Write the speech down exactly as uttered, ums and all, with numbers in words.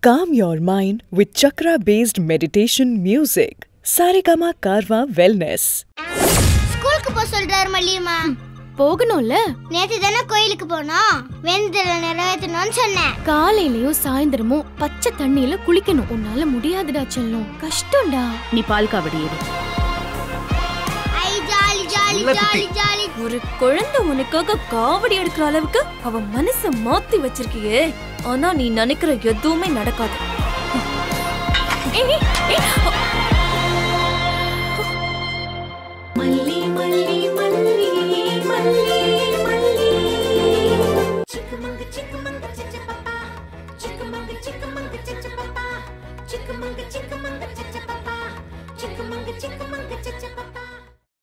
Calm your mind with chakra-based meditation music. Saregama Karva Wellness. School ku po solrar Malima. போகணும்ல. நேத்து தான கோயிலுக்கு போனோம். வேண்டுதல நிறைவேற்றணும்னு சொன்னேன். காலையிலயும் சாயந்தரமும் பச்சை தண்ணியில குளிக்கணும். உன்னால முடியாதுடா செல்லம். கஷ்டம்டா. நீ பால் காவடி ஏறு. ஐ ஜாலி ஜாலி ஜாலி ஜாலி. ஒரு குழந்தை உனக்காக காவடி எடுக்கிற அளவுக்கு அவ மனச மாத்தி வச்சிருக்கியே. ஆனா நீ நினைக்கிற எதுவுமே நடக்காது. ஏய் ஏய்